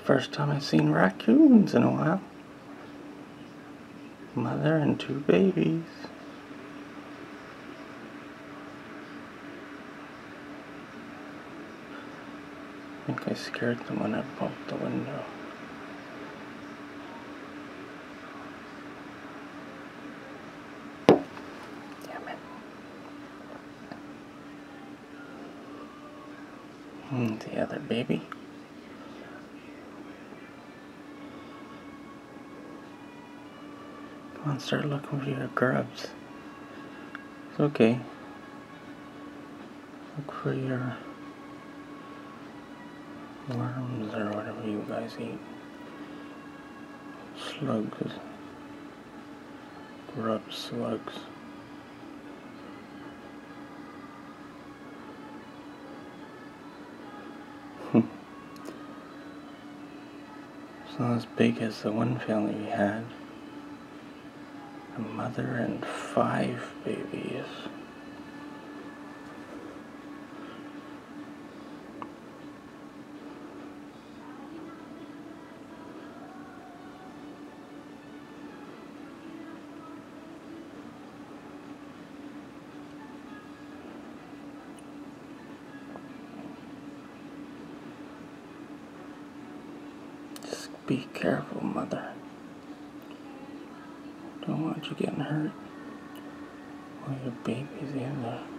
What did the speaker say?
First time I've seen raccoons in a while. Mother and two babies. I think I scared them when I broke the window. Damn it. And the other baby. Come on, start looking for your grubs. It's okay. Look for your worms or whatever you guys eat. Slugs. Grub slugs. It's not as big as the one family we had. A mother and 5 babies. Just be careful, mother. Don't want you getting hurt. All your babies in there.